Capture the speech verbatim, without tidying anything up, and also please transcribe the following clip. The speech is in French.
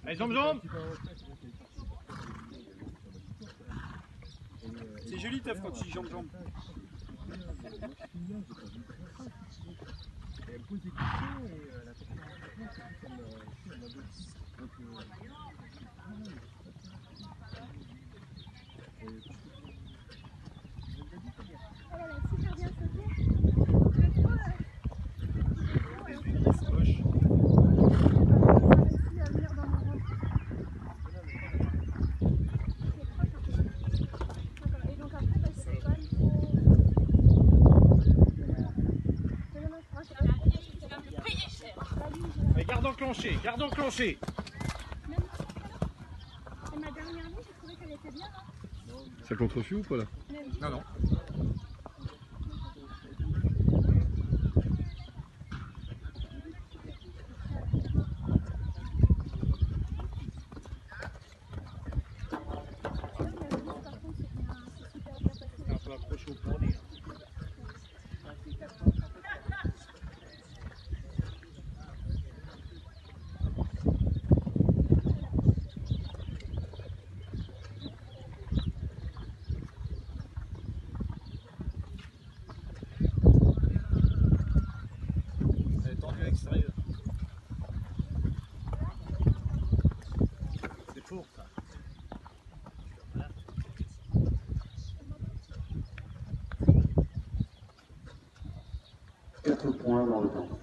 Allez, jambes, jambes. C'est joli, Teuf, quand tu dis jambes, jambes. Elle pose des questions et la personne c'est comme si on a deux. Donc, elle a super bien sauté. Et donc après, bah, c'est quand même Allez, garde enclenché, garde enclenché. Et ma dernière ligne, j'ai trouvé qu'elle était bien. Hein. Ça contrefie ou pas là? Non, non. C'est un peu approché au cornet. Elle est tendue à l'extérieur. C'est fort ça. quatre points dans le temps.